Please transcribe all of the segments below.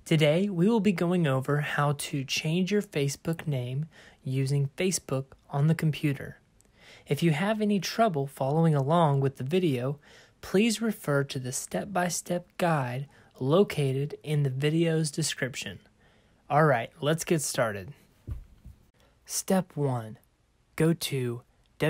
Today, we will be going over how to change your Facebook name using Facebook on the computer. If you have any trouble following along with the video, please refer to the step-by-step guide located in the video's description. Alright, let's get started. Step 1. Go to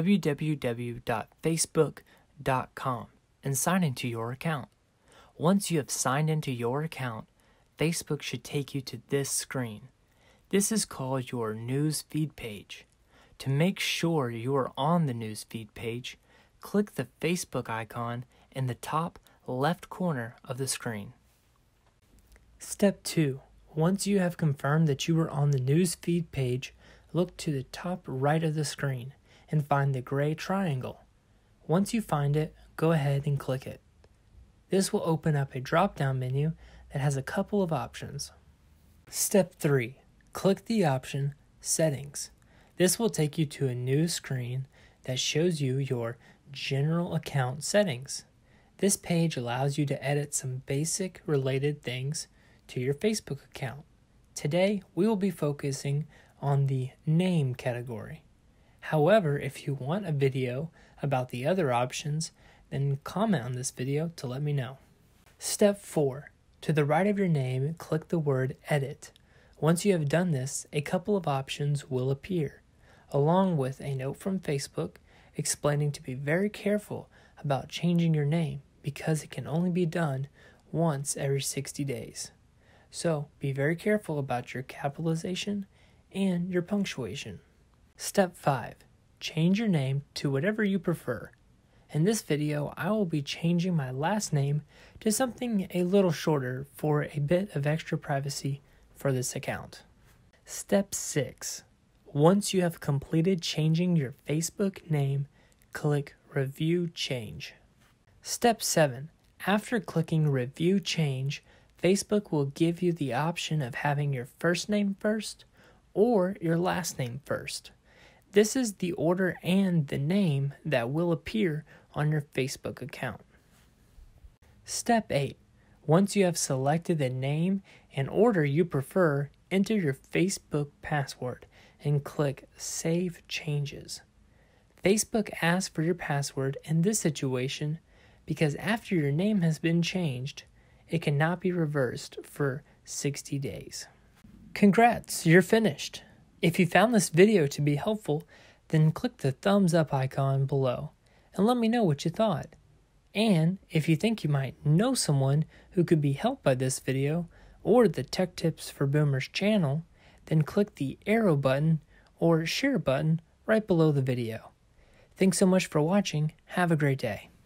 www.facebook.com and sign into your account. Once you have signed into your account, Facebook should take you to this screen. This is called your news feed page. To make sure you are on the news feed page, click the Facebook icon in the top left corner of the screen. Step 2. Once you have confirmed that you are on the news feed page, look to the top right of the screen and find the gray triangle. Once you find it, go ahead and click it. This will open up a drop-down menu that has a couple of options. Step 3. Click the option Settings. This will take you to a new screen that shows you your general account settings. This page allows you to edit some basic related things to your Facebook account. Today, we will be focusing on the name category. However, if you want a video about the other options, then comment on this video to let me know. Step 4. To the right of your name, click the word Edit. Once you have done this, a couple of options will appear, along with a note from Facebook explaining to be very careful about changing your name because it can only be done once every 60 days. So be very careful about your capitalization and your punctuation. Step 5. Change your name to whatever you prefer. In this video, I will be changing my last name to something a little shorter for a bit of extra privacy for this account. Step 6. Once you have completed changing your Facebook name, click Review Change. Step 7. After clicking Review Change, Facebook will give you the option of having your first name first or your last name first. This is the order and the name that will appear on your Facebook account. Step 8. Once you have selected the name and order you prefer, enter your Facebook password and click Save Changes. Facebook asks for your password in this situation because after your name has been changed, it cannot be reversed for 60 days. Congrats, you're finished. If you found this video to be helpful, then click the thumbs up icon below and let me know what you thought. And if you think you might know someone who could be helped by this video or the Tech Tips for Boomers channel, then click the arrow button or share button right below the video. Thanks so much for watching. Have a great day.